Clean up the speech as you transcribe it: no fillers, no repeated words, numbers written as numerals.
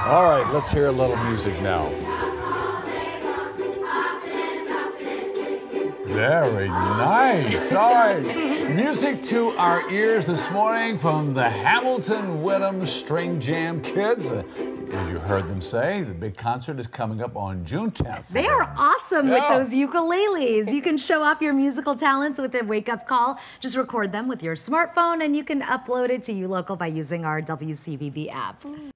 All right, let's hear a little music now. Very nice. All right. Music to our ears this morning from the Hamilton-Wenham String Jam kids. As you heard them say, the big concert is coming up on June 10th. They are awesome with those ukuleles. You can show off your musical talents with a wake-up call. Just record them with your smartphone, and you can upload it to U Local by using our WCVB app.